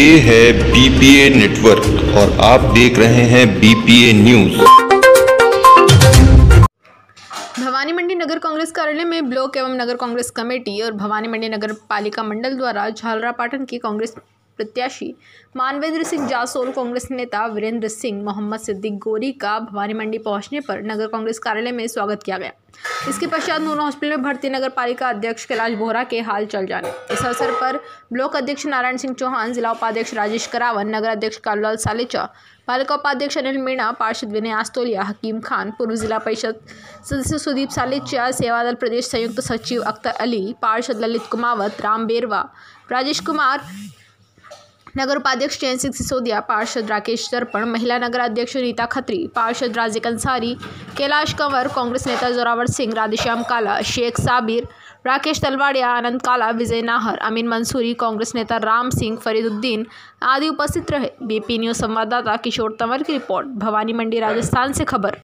ये है BPA network और आप देख रहे हैं बीपीए न्यूज। भवानी मंडी नगर कांग्रेस कार्यालय में ब्लॉक एवं नगर कांग्रेस कमेटी और भवानी मंडी नगर पालिका मंडल द्वारा झालरापाटन की कांग्रेस प्रत्याशी मानवेंद्र सिंह जासोल, कांग्रेस नेता वीरेंद्र सिंह, मोहम्मद सिद्दीक गोरी का भवानी मंडी पहुंचने पर नगर कांग्रेस कार्यालय में स्वागत किया गया। इसके पश्चात नून हॉस्पिटल में भर्ती नगर पालिका अध्यक्ष कैलाश बोहरा के हाल चल जाने। इस अवसर पर ब्लॉक अध्यक्ष नारायण सिंह चौहान, जिला उपाध्यक्ष राजेश करावन, नगर अध्यक्ष कालूलाल सालेचा, पालिका उपाध्यक्ष अनिल मीणा, पार्षद विनय आस्तोलिया, हकीम खान, पूर्व जिला परिषद सदस्य सुदीप सालेचा, सेवादल प्रदेश संयुक्त सचिव अख्तर अली, पार्षद ललित कुमावत, राम बेरवा, राजेश कुमार, नगर उपाध्यक्ष चैन सिंह सिसोदिया, पार्षद राकेश दर्पण, महिला नगर अध्यक्ष रीता खत्री, पार्षद राजिक अंसारी, कैलाश कंवर, कांग्रेस नेता जोरावर सिंह, राधेश्याम काला, शेख साबिर, राकेश तलवाड़िया, आनंद काला, विजय नाहर, अमीन मंसूरी, कांग्रेस नेता राम सिंह, फरीदुद्दीन आदि उपस्थित रहे। बीपी न्यूज संवाददाता किशोर तंवर की रिपोर्ट, भवानी मंडी, राजस्थान से खबर।